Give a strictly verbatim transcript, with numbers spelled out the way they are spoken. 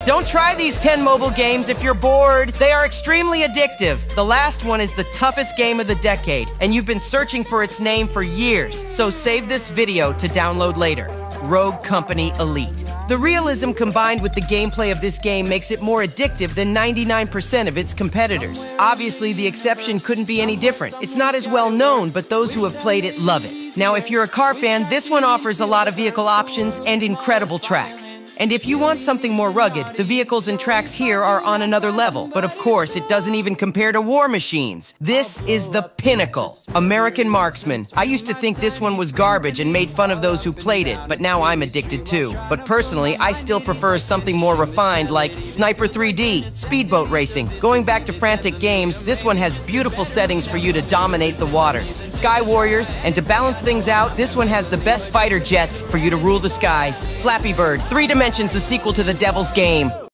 Don't try these ten mobile games if you're bored. They are extremely addictive. The last one is the toughest game of the decade, and you've been searching for its name for years, so save this video to download later. Rogue Company Elite. The realism combined with the gameplay of this game makes it more addictive than ninety-nine percent of its competitors. Obviously, the exception couldn't be any different. It's not as well known, but those who have played it love it. Now, if you're a car fan, this one offers a lot of vehicle options and incredible tracks. And if you want something more rugged, the vehicles and tracks here are on another level. But of course, it doesn't even compare to War Machines. This is the pinnacle. American Marksman. I used to think this one was garbage and made fun of those who played it, but now I'm addicted too. But personally, I still prefer something more refined like Sniper three D, Speedboat Racing. Going back to Frantic Games, this one has beautiful settings for you to dominate the waters. Sky Warriors, and to balance things out, this one has the best fighter jets for you to rule the skies. Flappy Bird, three dimensions. The sequel to The Devil's Game.